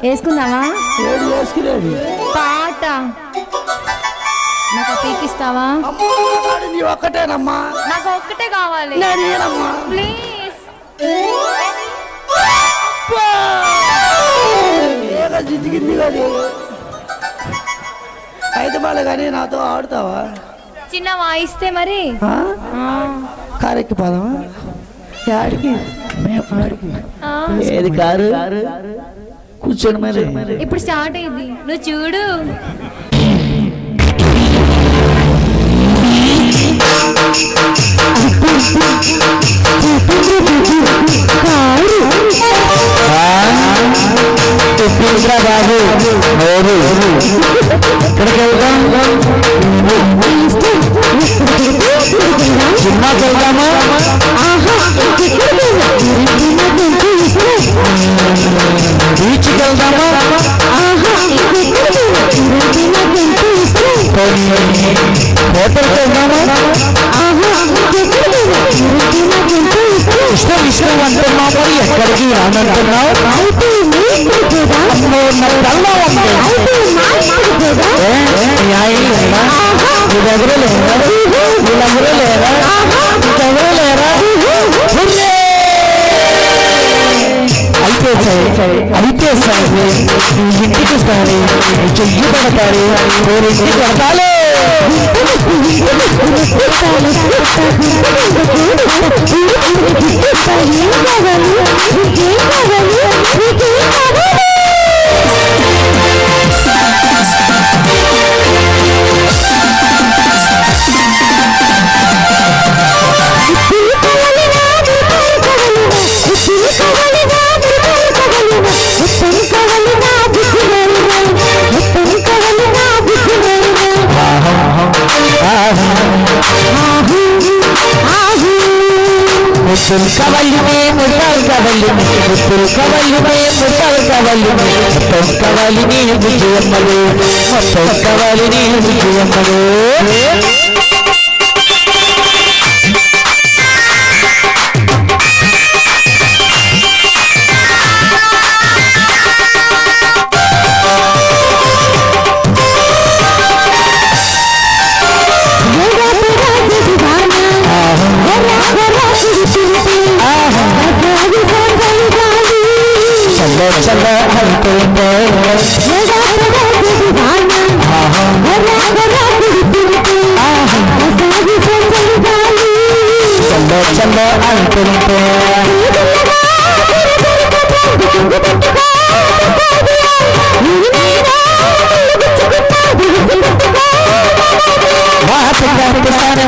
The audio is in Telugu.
వేసుకుందామా? ఏది వేసుకునేది పాట నాకు పీకిస్తావా? నీ ఒక్కటేనమ్మా, నాకు ఒక్కటే కావాలి ప్లీజ్. జిద్దిగింది కానీ అయితే మళ్ళీ కానీ నాతో ఆడుతావా? చిన్న వాయిస్తే మరి కారెక్కి పోదామా? ఆడికి ఏది కారు కూర్చోండి మరి. ఇప్పుడు స్టార్ట్ అయింది, నువ్వు చూడు. బాబు ఇక్కడికి వెళ్దాం, సినిమాకి వెళ్దామా? బీచ్కి వెళ్దామా? హోటల్కి వెళ్దామా? ఇష్టం ఇష్టం అంటున్నావు, మరి ఎక్కడికి రానంటున్నావు? వీళ్ళెవరూ లేరా? వీళ్ళెవరూ లేరా? ఇంకెవరూ లేరా? అయితే సరే ఇంటికి వస్తాను, చెయ్యి పడతారు, నేను ఇంటికి పడతాలే. मुत्तुल कवल्ली में मुत्तल कवल्ली में मुत्तुल कवल्ली में मुत्तल कवल्ली में मुत्तल कवल्ली में विजयम्मलो मुत्तल कवल्ली में विजयम्मलो चलो हलते चलो चलो हलते सारे